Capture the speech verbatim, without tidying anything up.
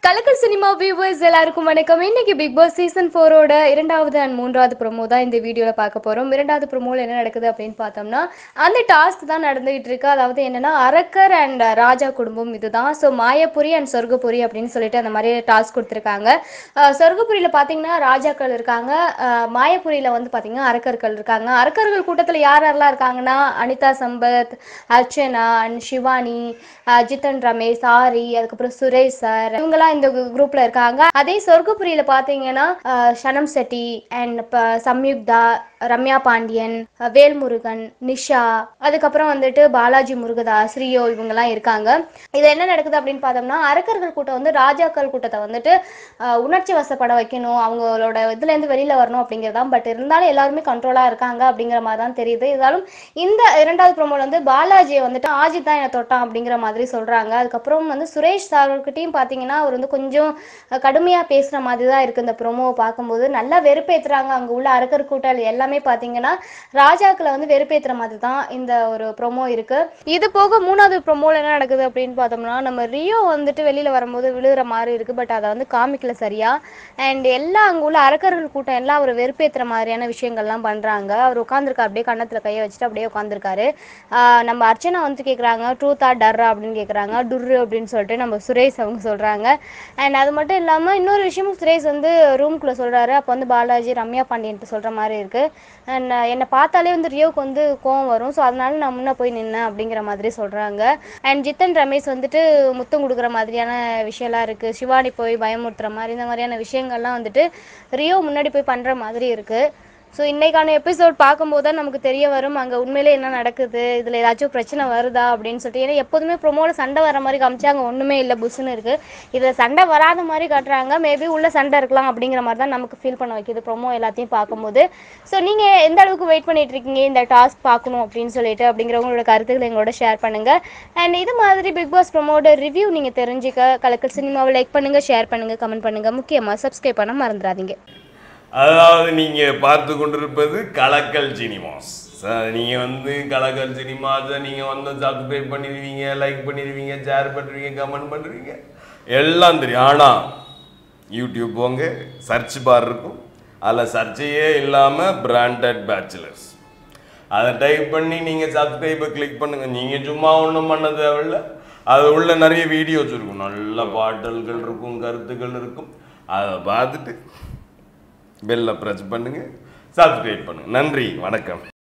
கலக்கல் cinema viewers எல்லாருக்கும் வணக்கம். இன்னைக்கு பிக் பாஸ் சீசன் ஃபோரோட இரண்டாவது அண்ட் மூன்றாவது ப்ரோமோ தான் இந்த வீடியோவில் பார்க்க போகிறோம். இரண்டாவது ப்ரோமோவில் என்ன நடக்குது அப்படின்னு பார்த்தோம்னா, அந்த டாஸ்க் தான் நடந்துகிட்டு இருக்கு. அதாவது என்னன்னா, அரக்கர் அண்ட் ராஜா குடும்பம் இதுதான். ஸோ மாயப்புரி அண்ட் சொர்க்கபுரி அப்படின்னு சொல்லிட்டு அந்த மாதிரி டாஸ்க் கொடுத்துருக்காங்க. சொர்க்கபுரியில் பார்த்தீங்கன்னா ராஜாக்கள் இருக்காங்க, மாயப்புரியில் வந்து பார்த்தீங்கன்னா அரக்கர்கள் இருக்காங்க. அரக்கர்கள் கூட்டத்தில் யார் யாரெல்லாம் இருக்காங்கன்னா, அனிதா சம்பத், அர்ச்சனா அண்ட் சிவானி, ஜித்தன் ரமேஷ், ஆரி, அதுக்கப்புறம் சுரேஷ் சார், இவங்கெல்லாம் இந்த குரூப்ல இருக்காங்க. அதே சொர்க்கபுரியில பாத்தீங்கன்னா சனம் செட்டி அண்ட் சம்யுக்தா, ரம்யா பாண்டியன், வேல்முருகன், நிஷா, அதுக்கப்புறம் வந்துட்டு பாலாஜி முருகதாஸ், ரியோ, இவங்கெல்லாம் இருக்காங்க. இது என்ன நடக்குது அப்படின்னு பார்த்தோம்னா, அரக்கர்கள் கூட்டம் வந்து ராஜாக்கள் கூட்டத்தை வந்துட்டு உணர்ச்சி வசப்பட வைக்கணும், அவங்களோட இதுல இருந்து வெளியில வரணும் அப்படிங்கிறதான். பட் இருந்தாலும் எல்லாருமே கண்ட்ரோலா இருக்காங்க அப்படிங்கிற மாதிரி தான் தெரியுது. இருந்தாலும் இந்த இரண்டாவது ப்ரோமோல வந்து பாலாஜியை வந்துட்டு ஆஜித் தான் என்னை தொட்டான் அப்படிங்கிற மாதிரி சொல்றாங்க. அதுக்கப்புறம் வந்து சுரேஷ் சார்கிட்டையும் பார்த்தீங்கன்னா அவர் வந்து கொஞ்சம் கடுமையாக பேசுகிற மாதிரி தான் இருக்குது. இந்த ப்ரோமோவை பார்க்கும்போது நல்லா வெறுப்பேற்றுறாங்க. அங்கே உள்ள அரக்கர் கூட்டல் எல்லாமே பார்த்தீங்கன்னா ராஜாக்களை வந்து வெறுப்பேற்றுற மாதிரி தான் இந்த ஒரு ப்ரோமோ இருக்குது. இது போக மூணாவது ப்ரோமோவில் என்ன நடக்குது அப்படின்னு பார்த்தோம்னா, நம்ம ரியோ வந்துட்டு வெளியில் வரும்போது விழுகிற மாதிரி இருக்குது. பட் அதை வந்து காமிக்கல சரியா. அண்ட் எல்லாம் அங்கே உள்ள அரக்கர்கள் கூட்டம் எல்லாம் அவர் வெறுப்பேற்றுற மாதிரியான விஷயங்கள்லாம் பண்ணுறாங்க. அவர் உட்காந்துருக்காரு, அப்படியே கன்னத்தில் கையை வச்சுட்டு அப்படியே உட்காந்துருக்காரு. நம்ம அர்ச்சனா வந்து கேட்குறாங்க ட்ரூத்தா டர்ரா அப்படின்னு கேட்குறாங்க. டுர்ரு அப்படின்னு சொல்லிட்டு நம்ம சுரேஷ் அவங்க சொல்கிறாங்க. அண்ட் அது மட்டும் இல்லாமல் இன்னொரு விஷயமும் சுரேஷ் வந்து ரூம்குள்ளே சொல்கிறாரு. அப்போ வந்து பாலாஜி ரம்யா பாண்டியன்ட்டு சொல்கிற மாதிரி இருக்குது. அண்ட் என்னை பார்த்தாலே வந்து ரியோவுக்கு வந்து கோவம் வரும், ஸோ அதனால நான் முன்னே போய் நின்னேன் அப்படிங்கிற மாதிரி சொல்கிறாங்க. அண்ட் ஜித்தன் ரமேஷ் வந்துட்டு முத்தம் கொடுக்குற மாதிரியான விஷயம்லாம் இருக்குது. சிவானி போய் பயமுறுத்துற மாதிரி இந்த மாதிரியான விஷயங்கள்லாம் வந்துட்டு ரியோ முன்னாடி போய் பண்ணுற மாதிரி இருக்குது. ஸோ இன்றைக்கான எபிசோட் பார்க்கும்போது தான் நமக்கு தெரிய வரும் அங்கே உண்மையிலே என்ன நடக்குது, இதில் ஏதாச்சும் பிரச்சனை வருதா அப்படின்னு சொல்லிட்டு. ஏன்னா எப்போதுமே ப்ரோமோவில் சண்டை வர மாதிரி காமிச்சா அங்கே ஒன்றுமே இல்லை, புஷ்ஷுன்னு இருக்குது. இதில் சண்டை வராத மாதிரி காட்டுறாங்க. மேபி உள்ள சண்டை இருக்கலாம் அப்படிங்கிற மாதிரி தான் நமக்கு ஃபீல் பண்ண வைக்கிது ப்ரோமோ எல்லாத்தையும் பார்க்கும்போது. ஸோ நீங்கள் எந்த அளவுக்கு வெயிட் பண்ணிட்டு இருக்கீங்க இந்த டாஸ்க் பார்க்கணும் அப்படின்னு சொல்லிட்டு அப்படிங்கிறவங்களோட கருத்துக்களை எங்களோட ஷேர் பண்ணுங்கள். அண்ட் இது மாதிரி பிக் பாஸ் ப்ரோமோட ரிவ்யூ நீங்கள் தெரிஞ்சுக்க கலக்கல் சினிமாவை லைக் பண்ணுங்கள், ஷேர் பண்ணுங்கள், கமெண்ட் பண்ணுங்கள். முக்கியமாக சப்ஸ்கிரைப் பண்ண மறந்துடாதீங்க. அதாவது நீங்கள் பார்த்து கொண்டிருப்பது கலக்கல் சினிமாஸ். நீங்கள் வந்து கலக்கல் சினிமாஸை நீங்கள் வந்து சப்ஸ்கிரைப் பண்ணிடுவீங்க, லைக் பண்ணிடுவீங்க, ஷேர் பண்ணுறீங்க, கமெண்ட் பண்ணுறீங்க, எல்லாம் தெரியும். ஆனால் யூடியூப் போங்க, சர்ச் பார் இருக்கும், அதில் சர்ச்சையே இல்லாமல் பிராண்டட் பேச்சுலர்ஸ் அதை டைப் பண்ணி நீங்கள் சப்ஸ்கிரைபை கிளிக் பண்ணுங்கள். நீங்கள் சும்மா ஒன்றும் பண்ண தேவையில்லை, அது உள்ள நிறைய வீடியோஸ் இருக்கும், நல்ல பாடல்கள் இருக்கும், கருத்துக்கள் இருக்கும். அதை பார்த்துட்டு பெல்லை ப்ரெஸ் பண்ணுங்கள், சப்ஸ்கிரைப் பண்ணுங்கள். நன்றி, வணக்கம்.